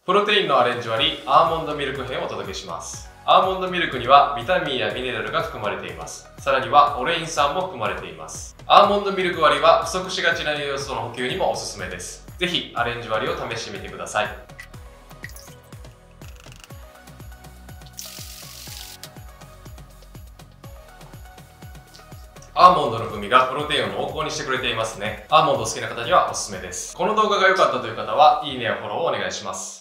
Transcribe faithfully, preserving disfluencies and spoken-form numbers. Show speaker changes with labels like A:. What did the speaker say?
A: プロテインのアレンジ割りアーモンドミルク編をお届けします。アーモンドミルクにはビタミンやミネラルが含まれています。さらにはオレイン酸も含まれています。アーモンドミルク割りは不足しがちな栄養素の補給にもおすすめです。ぜひアレンジ割りを試してみてください。アーモンドの風味がプロテインを濃厚にしてくれていますね。アーモンド好きな方にはおすすめです。この動画が良かったという方は、いいねやフォローをお願いします。